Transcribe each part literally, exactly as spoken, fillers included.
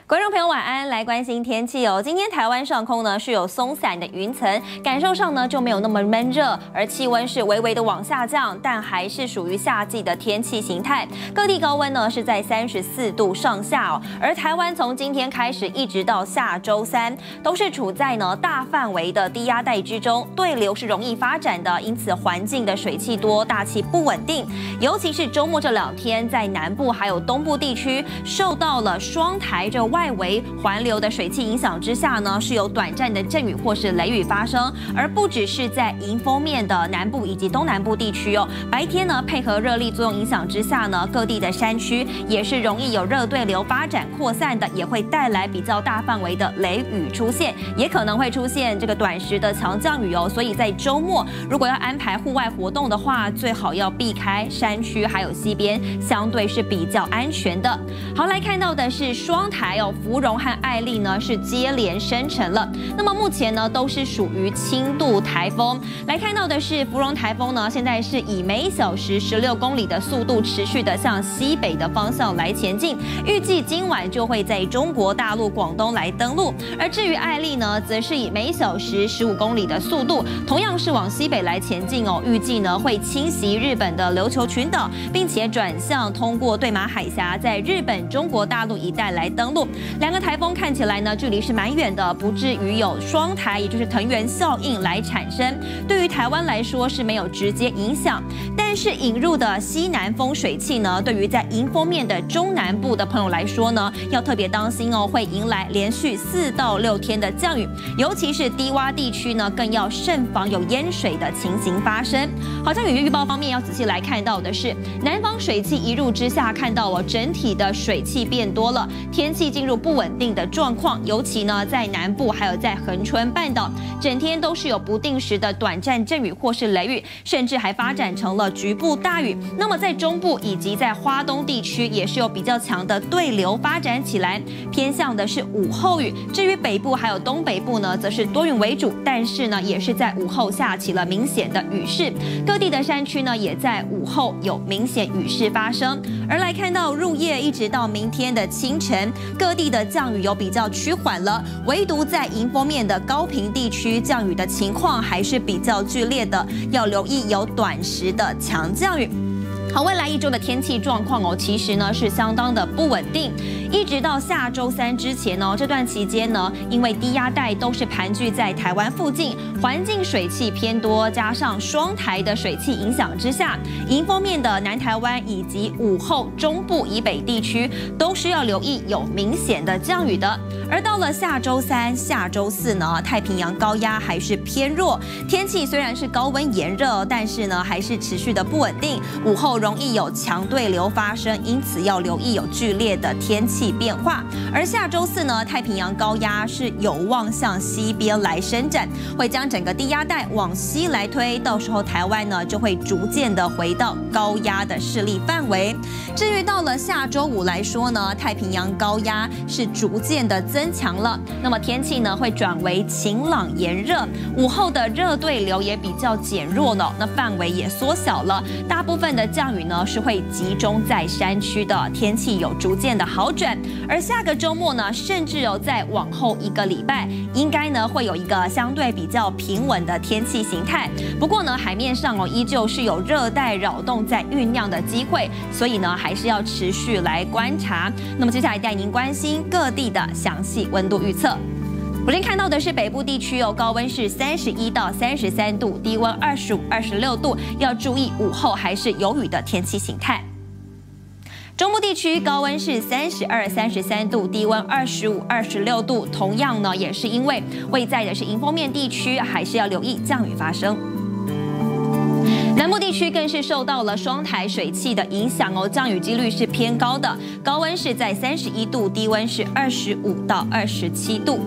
观众朋友晚安，来关心天气哦。今天台湾上空呢是有松散的云层，感受上呢就没有那么闷热，而气温是微微的往下降，但还是属于夏季的天气形态。各地高温呢是在三十四度上下哦。而台湾从今天开始一直到下周三，都是处在呢大范围的低压带之中，对流是容易发展的，因此环境的水汽多，大气不稳定。尤其是周末这两天，在南部还有东部地区受到了双台这外围环流的水汽影响之下呢，是有短暂的阵雨或是雷雨发生，而不只是在迎风面的南部以及东南部地区哦。白天呢，配合热力作用影响之下呢，各地的山区也是容易有热对流发展扩散的，也会带来比较大范围的雷雨出现，也可能会出现这个短时的强降雨哦。所以在周末如果要安排户外活动的话，最好要避开山区还有西边，相对是比较安全的。好，来看到的是双台哦，芙蓉和艾丽呢是接连生成了，那么目前呢都是属于轻度台风。来看到的是芙蓉台风呢，现在是以每小时十六公里的速度持续的向西北的方向来前进，预计今晚就会在中国大陆广东来登陆。而至于艾丽呢，则是以每小时十五公里的速度，同样是往西北来前进哦，预计呢会侵袭日本的琉球群岛，并且转向通过对马海峡，在日本中国大陆一带来登陆。两个台风看起来呢，距离是蛮远的，不至于有双台，也就是藤原效应来产生。对于台湾来说是没有直接影响，但是引入的西南风水汽呢，对于在迎风面的中南部的朋友来说呢，要特别当心哦，会迎来连续四到六天的降雨，尤其是低洼地区呢，更要慎防有淹水的情形发生。好像雨预报方面要仔细来看到的是，南方水汽一入之下，看到哦，整体的水汽变多了，天气进入不稳定的状况，尤其呢在南部还有在恒春半岛，整天都是有不定时的短暂阵雨或是雷雨，甚至还发展成了局部大雨。那么在中部以及在花东地区也是有比较强的对流发展起来，偏向的是午后雨。至于北部还有东北部呢，则是多云为主，但是呢也是在午后下起了明显的雨势，各地的山区呢也在午后有明显雨势发生。而来看到入夜一直到明天的清晨，各地的降雨有比较趋缓了，唯独在迎风面的高屏地区，降雨的情况还是比较剧烈的，要留意有短时的强降雨。好，未来一周的天气状况哦，其实呢是相当的不稳定，一直到下周三之前呢，这段期间呢，因为低压带都是盘踞在台湾附近，环境水汽偏多，加上双台的水汽影响之下，迎风面的南台湾以及午后中部以北地区都是要留意有明显的降雨的。而到了下周三、下周四呢，太平洋高压还是偏弱，天气虽然是高温炎热，但是呢还是持续的不稳定，午后容易有强对流发生，因此要留意有剧烈的天气变化。而下周四呢，太平洋高压是有望向西边来伸展，会将整个低压带往西来推，到时候台湾呢就会逐渐的回到高压的势力范围。至于到了下周五来说呢，太平洋高压是逐渐的增强了，那么天气呢会转为晴朗炎热，午后的热对流也比较减弱了，那范围也缩小了，大部分的降雨呢是会集中在山区的，天气有逐渐的好转。而下个周末呢，甚至有在往后一个礼拜，应该呢会有一个相对比较平稳的天气形态。不过呢，海面上哦依旧是有热带扰动在酝酿的机会，所以呢还是要持续来观察。那么接下来带您关心各地的详细温度预测。首先看到的是北部地区哦，高温是三十一到三十三度，低温二十五、二十六度，要注意午后还是有雨的天气形态。中部地区高温是三十二、三十三度，低温二十五、二十六度，同样呢也是因为位在的是迎风面地区，还是要留意降雨发生。南部地区更是受到了双台水汽的影响哦，降雨几率是偏高的，高温是在三十一度，低温是二十五到二十七度。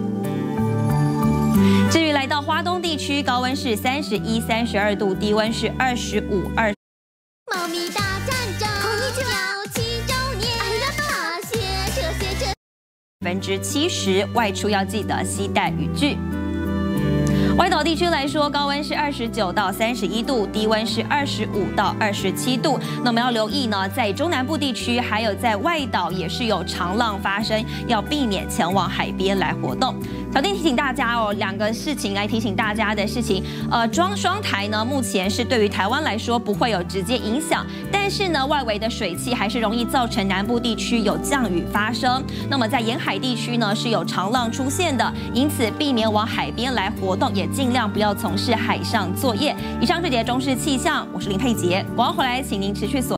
至于来到花东地区，高温是三十一、三十二度，低温是二十五、二。 猫咪大战争，要七周年，啊谢车谢车。 百分之七十外出要记得携带雨具。 外岛地区来说，高温是二十九到三十一度，低温是二十五到二十七度。那我们要留意呢，在中南部地区还有在外岛也是有长浪发生，要避免前往海边来活动。小弟提醒大家哦，两个事情来提醒大家的事情，呃，装双台呢，目前是对于台湾来说不会有直接影响，但是呢，外围的水汽还是容易造成南部地区有降雨发生。那么在沿海地区呢，是有长浪出现的，因此避免往海边来活动，也尽量不要从事海上作业。以上这节中视气象，我是林佩杰，广告回来，请您持续锁。